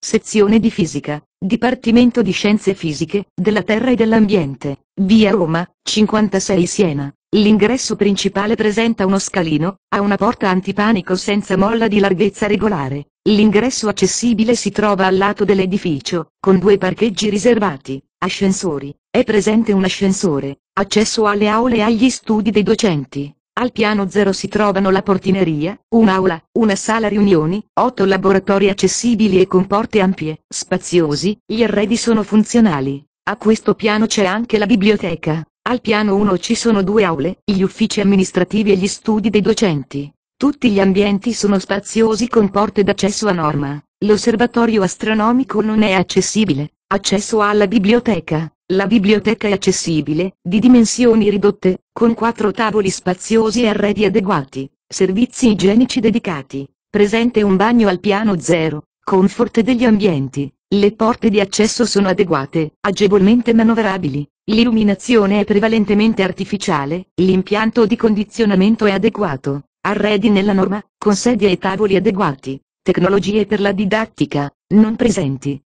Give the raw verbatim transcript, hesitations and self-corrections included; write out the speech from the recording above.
Sezione di Fisica, Dipartimento di Scienze Fisiche, della Terra e dell'Ambiente, via Roma, cinquantasei Siena. L'ingresso principale presenta uno scalino, ha una porta antipanico senza molla di larghezza regolare. L'ingresso accessibile si trova al lato dell'edificio, con due parcheggi riservati. Ascensori. È presente un ascensore, accesso alle aule e agli studi dei docenti. Al piano zero si trovano la portineria, un'aula, una sala riunioni, otto laboratori accessibili e con porte ampie, spaziosi, gli arredi sono funzionali. A questo piano c'è anche la biblioteca. Al piano uno ci sono due aule, gli uffici amministrativi e gli studi dei docenti. Tutti gli ambienti sono spaziosi con porte d'accesso a norma. L'osservatorio astronomico non è accessibile. Accesso alla biblioteca. La biblioteca è accessibile, di dimensioni ridotte, con quattro tavoli spaziosi e arredi adeguati. Servizi igienici dedicati. Presente un bagno al piano zero. Comfort degli ambienti. Le porte di accesso sono adeguate, agevolmente manovrabili. L'illuminazione è prevalentemente artificiale, l'impianto di condizionamento è adeguato. Arredi nella norma, con sedie e tavoli adeguati. Tecnologie per la didattica, non presenti.